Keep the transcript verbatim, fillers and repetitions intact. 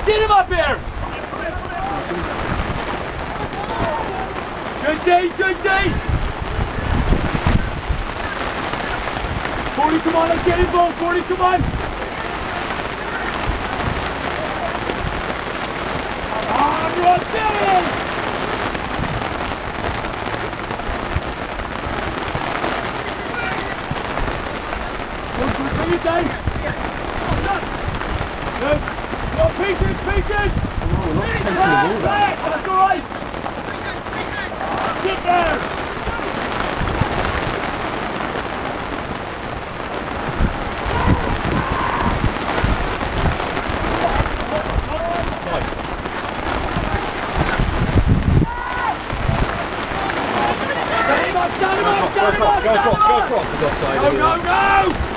Get him up here! Good D, good D! forty, come on, let's get involved, forty, come on! Come on, Ross, get in! Bring it down! Good! Go, Peaches, Peaches! Oh, we're not chasing the ball down. That's alright! Sit there! Stand him up, stand him up, stand him up! Go across, go across, go across! Go, go, go!